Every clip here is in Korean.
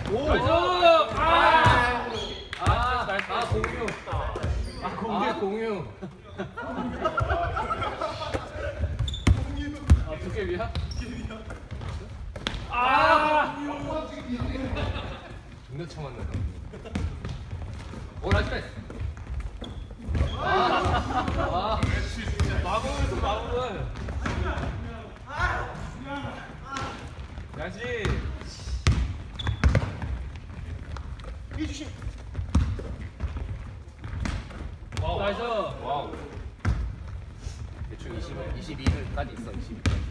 공유. 도깨비야? 존나 참았네. 오, 나이스 패스. 마법을 써, 마법을. 야지. 이주심. 와우. 나이스. 와우. 대충 22까지 있어. 22까지.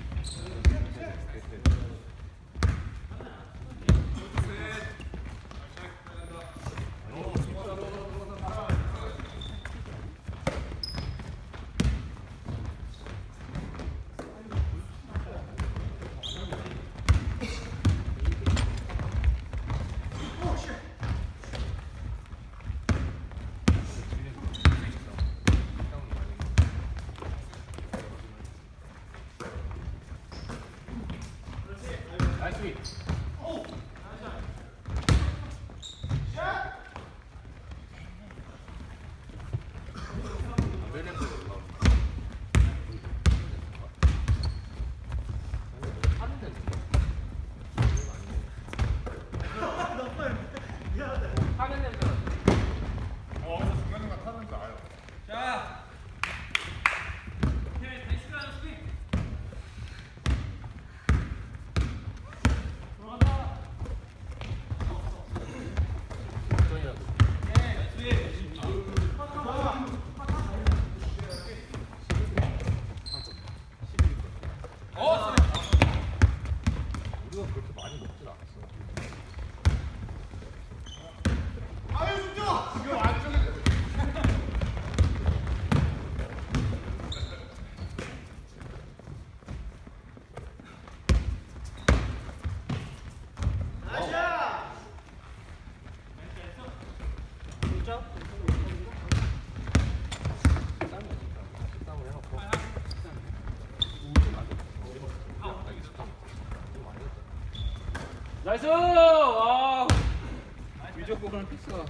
나이스! 와! 위적국은 패스가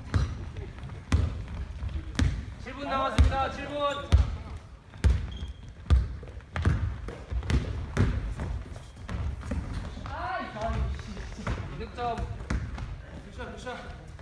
7분 남았습니다. 7분. 득점. 굿샷.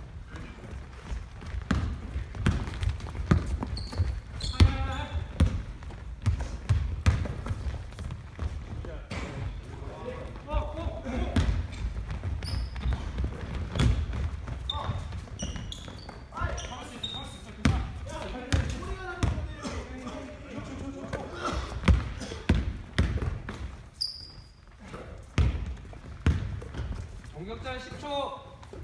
공격전 10초.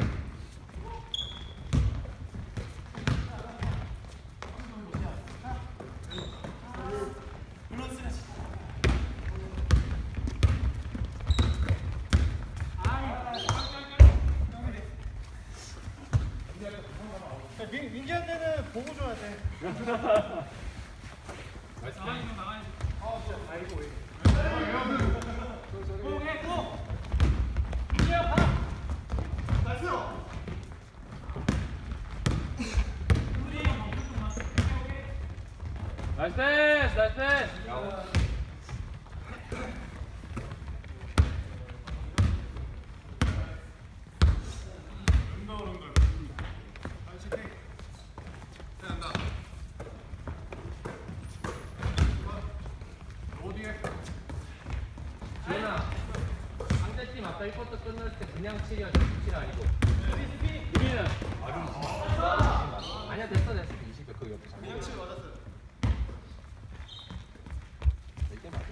민기한테는 보고 줘야 돼. 아이고 왜? 나이스 패스. 지현아, 상대팀 아까 1쿼터 끝날 때 그냥 7이야, 7 아니고. 우리는 아니야, 됐어. 20배 그 옆에 잡고. 그냥 7 맞았어요. 이게 맞아.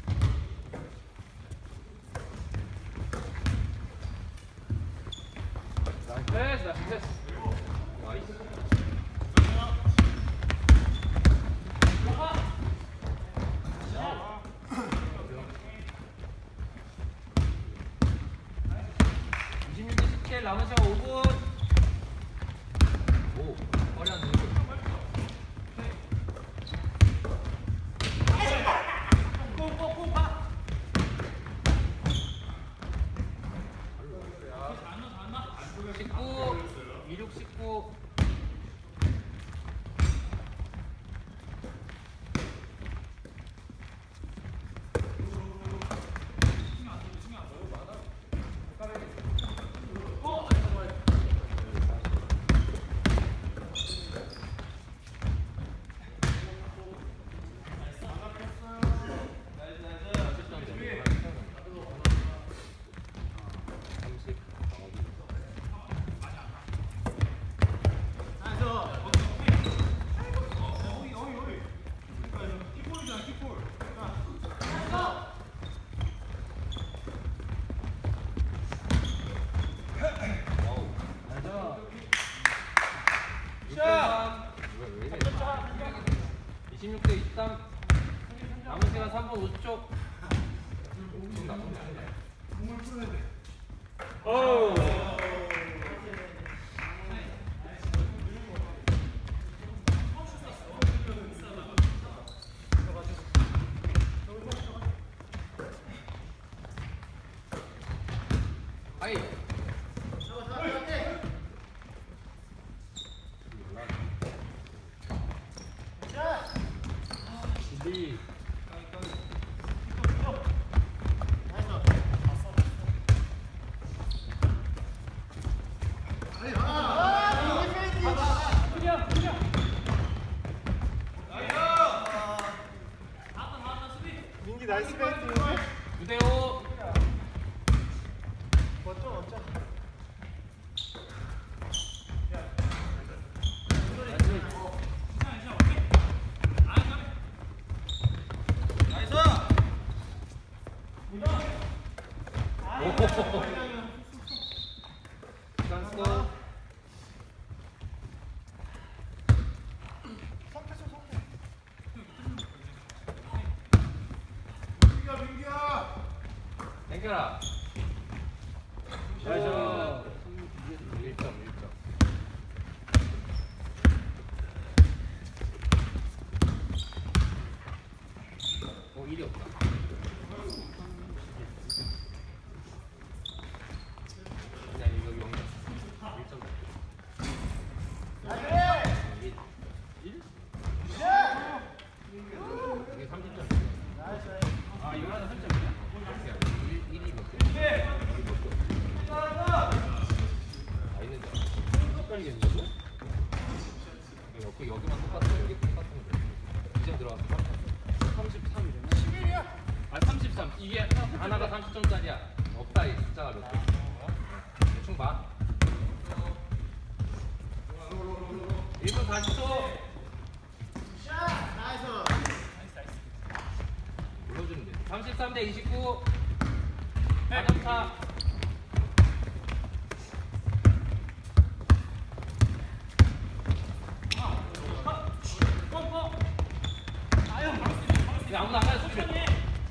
나이스. 남은 시간 5분. 오, 머리 안 들고. 파. 19 26 19 26대 23 남은 시간 3분 50초 어우 하이 리 민기 나이스 페인트. 9대5 멋져. 시간 스코 땡겨라 1점 1점 일이 없다 아니 여기 0점 1점 1? 이게 30점 아 이거 하나 3점이야 1이 몇 개? 1이 몇 개? 아 있는데 헷갈리겠는데? 여기만 똑같은 여기 똑같은 거 이제 들어왔어 33이잖아 11이야 아 33 이게 하나가 30점짜리야 없다 이 숫자가 몇 개 대충 봐 1분 40초 불러주면 돼 33대 29 4점차 아무나 안 가요 천천히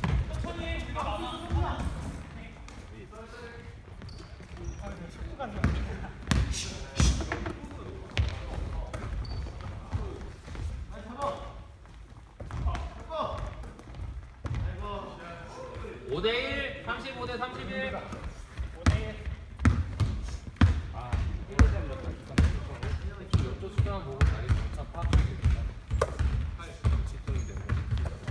5대1 35대 31 5대1 아 1대 3 이렇게 대충 옆쪽 수정만 보고 자리 점차 파악하면 되겠다 10점이 되는 거지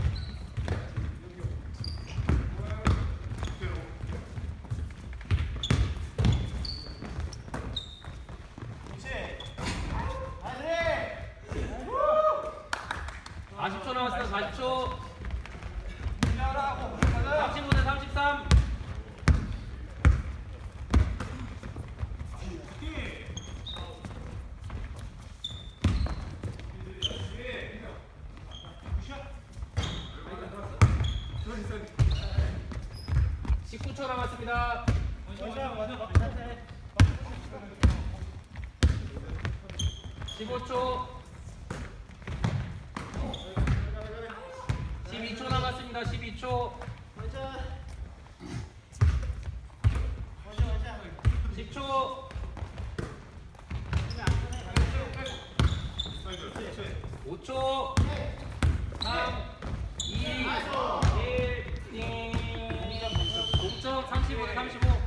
아 40초 남았어 40초 35대 33 19초 남았습니다 15초 12초 남았습니다 12초 10초 5초 3 2 1 띵 0점 35 35